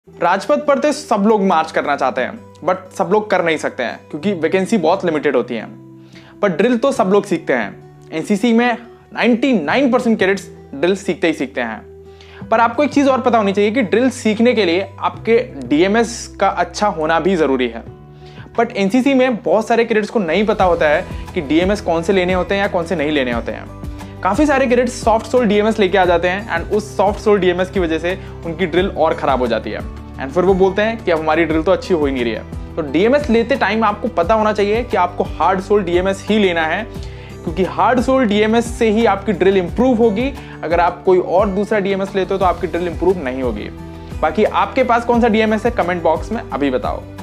राजपथ पर तो सब लोग मार्च करना चाहते हैं, बट सब लोग कर नहीं सकते हैं क्योंकि वैकेंसी बहुत लिमिटेड होती है। पर ड्रिल तो सब लोग सीखते हैं। एनसीसी में 99% कैडेट्स ड्रिल सीखते ही सीखते हैं। पर आपको एक चीज़ और पता होनी चाहिए कि ड्रिल सीखने के लिए आपके डीएमएस का अच्छा होना भी ज़रूरी है। बट एनसीसी में बहुत सारे कैडेट्स को नहीं पता होता है कि डीएमएस कौन से लेने होते हैं या कौन से नहीं लेने होते हैं। काफ़ी सारे कैडेट्स सॉफ्ट सोल डीएमएस लेके आ जाते हैं एंड उस सॉफ्ट सोल डीएमएस की वजह से उनकी ड्रिल और ख़राब हो जाती है एंड फिर वो बोलते हैं कि अब हमारी ड्रिल तो अच्छी हो ही नहीं रही है। तो डीएमएस लेते टाइम आपको पता होना चाहिए कि आपको हार्ड सोल डीएमएस ही लेना है, क्योंकि हार्ड सोल डीएमएस से ही आपकी ड्रिल इंप्रूव होगी। अगर आप कोई और दूसरा डीएमएस लेते हो तो आपकी ड्रिल इंप्रूव नहीं होगी। बाकी आपके पास कौन सा डीएमएस है, कमेंट बॉक्स में अभी बताओ।